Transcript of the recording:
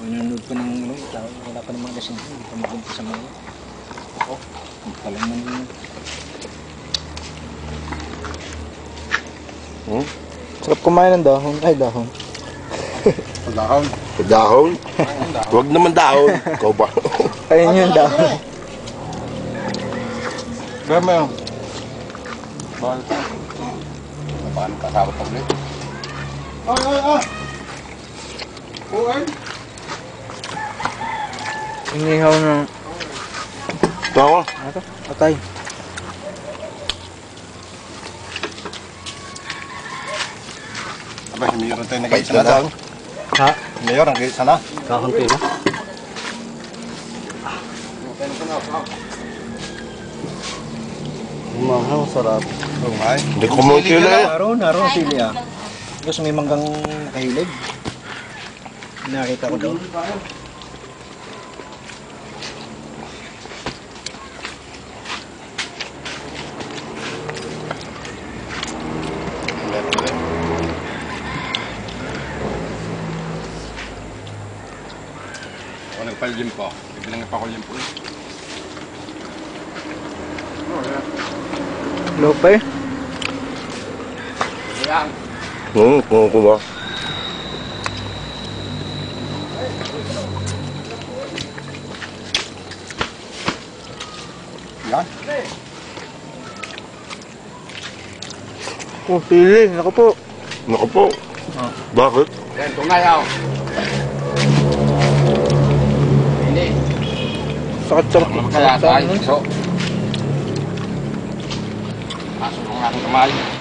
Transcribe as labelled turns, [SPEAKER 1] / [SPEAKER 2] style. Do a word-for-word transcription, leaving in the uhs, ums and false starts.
[SPEAKER 1] nanonood pa ng ano, wala pa ng mga lasing. Hindi pa magunta sa mga. Oh, palang man.
[SPEAKER 2] Hmm?
[SPEAKER 1] Sarap kumain ng dahon. Ay, dahon.
[SPEAKER 2] Dahon? Dahon? Huwag naman dahon. Ikaw ba?
[SPEAKER 1] Ayun yung dahon.
[SPEAKER 2] Gama yun. Bakit? Paano kasabot pa ulit? Ay, ay, ay! Uwan?
[SPEAKER 1] Inihaw ng...
[SPEAKER 2] Tawa?
[SPEAKER 1] Ano to? Atay.
[SPEAKER 2] Aba, si Mayor tayo nag-iisa na daw.
[SPEAKER 1] Ha?
[SPEAKER 2] Si Mayor, nag-iisa na.
[SPEAKER 1] Kakunti na. Umahaw, sarap.
[SPEAKER 2] Oo nga eh. Hindi ko mo sila eh.
[SPEAKER 1] Naroon, naroon sili ah. Gusto may manggang nakahilig. Nakita ko doon.
[SPEAKER 2] Ako nagpalim po. Bibilang pa ko lim po.
[SPEAKER 1] Lope.
[SPEAKER 2] Oo, kung ako ba? Yan.
[SPEAKER 1] Oh, sili. Naku po.
[SPEAKER 2] Naku po.
[SPEAKER 1] Ah.
[SPEAKER 2] Bakit?
[SPEAKER 3] Yan, tungayaw. Hindi.
[SPEAKER 1] Sakit-sakit.
[SPEAKER 3] Kaya tayo. So, pasok ng aking kamay.